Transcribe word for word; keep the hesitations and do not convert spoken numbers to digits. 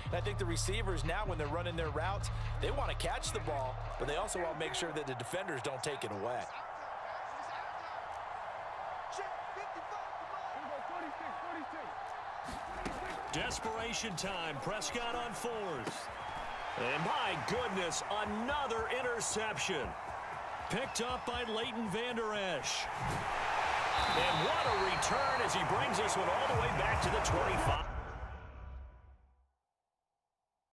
And I think the receivers now, when they're running their routes, they want to catch the ball, but they also want to make sure that the defenders don't take it away. Desperation time. Prescott on fourth. And my goodness, another interception. Picked up by Leighton Vander Esch. And what a return as he brings this one all the way back to the twenty-five.